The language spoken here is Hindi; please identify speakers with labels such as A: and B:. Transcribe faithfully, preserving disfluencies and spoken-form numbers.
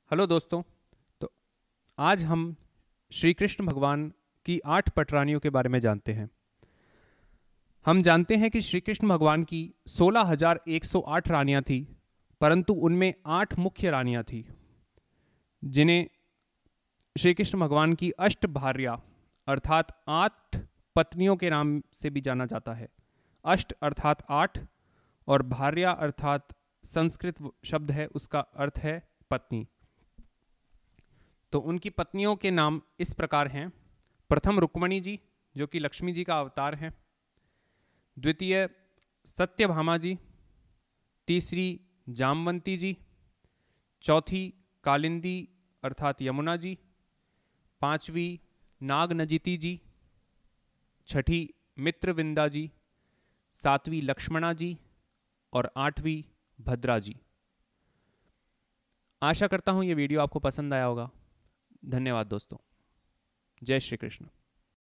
A: हेलो दोस्तों। तो आज हम श्री कृष्ण भगवान की आठ पटरानियों के बारे में जानते हैं। हम जानते हैं कि श्री कृष्ण भगवान की सोलह हजार एक सौ आठ रानियां थी, परंतु उनमें आठ मुख्य रानियां थी जिन्हें श्री कृष्ण भगवान की अष्ट भार्या अर्थात आठ पत्नियों के नाम से भी जाना जाता है। अष्ट अर्थात आठ और भार्या अर्थात संस्कृत शब्द है, उसका अर्थ है पत्नी। तो उनकी पत्नियों के नाम इस प्रकार हैं। प्रथम रुक्मणी जी, जो कि लक्ष्मी जी का अवतार हैं। द्वितीय सत्यभामा जी। तीसरी जामवंती जी। चौथी कालिंदी अर्थात यमुना जी। पांचवी नागनजिती जी। छठी मित्रविंदा जी। सातवीं लक्ष्मणा जी और आठवीं भद्रा जी। आशा करता हूं ये वीडियो आपको पसंद आया होगा। धन्यवाद दोस्तों। जय श्री कृष्ण।